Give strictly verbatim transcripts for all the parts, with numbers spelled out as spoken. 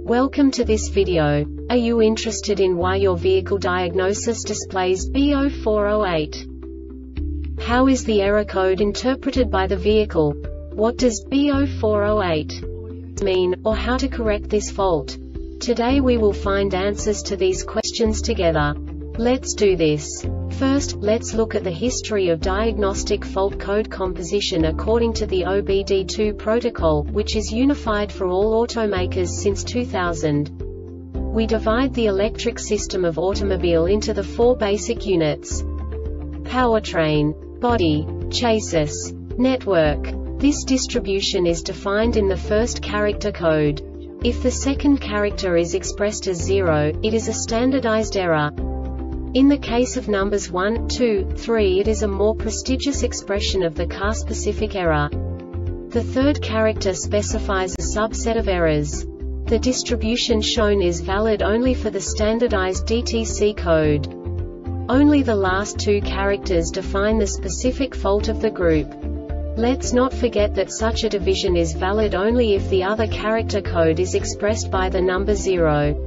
Welcome to this video. Are you interested in why your vehicle diagnosis displays B zero four zero eight? How is the error code interpreted by the vehicle? What does B zero four zero eight mean, or how to correct this fault? Today we will find answers to these questions together. Let's do this. First, let's look at the history of diagnostic fault code composition according to the O B D two protocol, which is unified for all automakers since two thousand. We divide the electric system of automobile into the four basic units: powertrain, body, chassis, network. This distribution is defined in the first character code. If the second character is expressed as zero, it is a standardized error. In the case of numbers one, two, three, it is a more prestigious expression of the car-specific error. The third character specifies a subset of errors. The distribution shown is valid only for the standardized D T C code. Only the last two characters define the specific fault of the group. Let's not forget that such a division is valid only if the other character code is expressed by the number zero.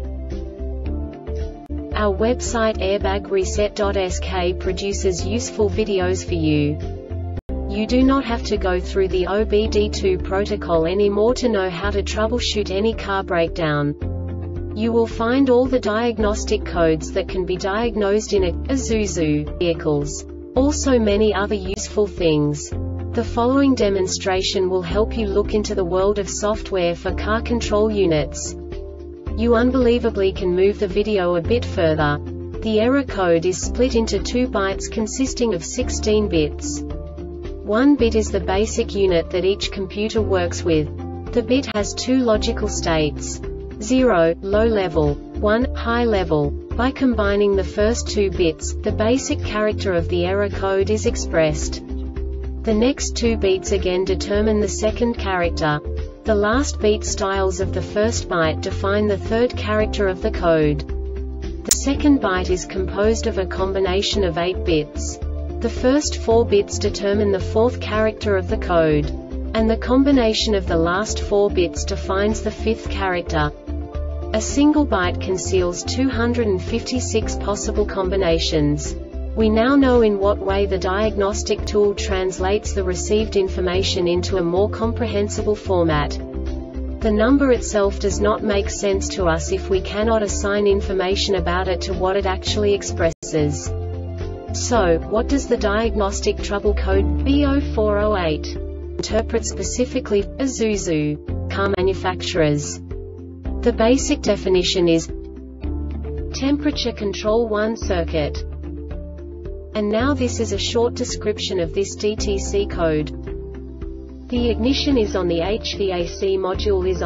Our website airbag reset dot S K produces useful videos for you. You do not have to go through the O B D two protocol anymore to know how to troubleshoot any car breakdown. You will find all the diagnostic codes that can be diagnosed in a Isuzu vehicles. Also many other useful things. The following demonstration will help you look into the world of software for car control units. You unbelievably can move the video a bit further. The error code is split into two bytes consisting of sixteen bits. One bit is the basic unit that each computer works with. The bit has two logical states: zero, low level, one, high level. By combining the first two bits, the basic character of the error code is expressed. The next two beats again determine the second character. The last beat styles of the first byte define the third character of the code. The second byte is composed of a combination of eight bits. The first four bits determine the fourth character of the code. And the combination of the last four bits defines the fifth character. A single byte conceals two hundred fifty-six possible combinations. We now know in what way the diagnostic tool translates the received information into a more comprehensible format. The number itself does not make sense to us if we cannot assign information about it to what it actually expresses. So, what does the diagnostic trouble code B zero four zero eight interpret specifically for Isuzu car manufacturers? The basic definition is temperature control one circuit. And now this is a short description of this D T C code. The ignition is on, the H V A C module is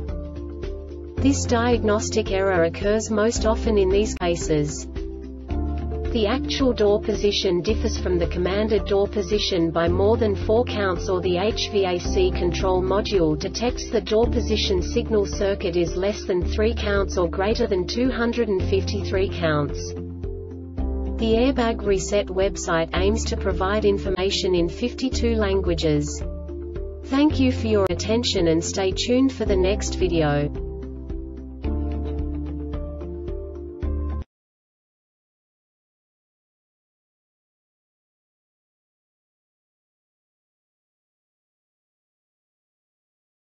on. This diagnostic error occurs most often in these cases. The actual door position differs from the commanded door position by more than four counts, or the H V A C control module detects the door position signal circuit is less than three counts or greater than two hundred fifty-three counts. The Airbag Reset website aims to provide information in fifty-two languages. Thank you for your attention and stay tuned for the next video.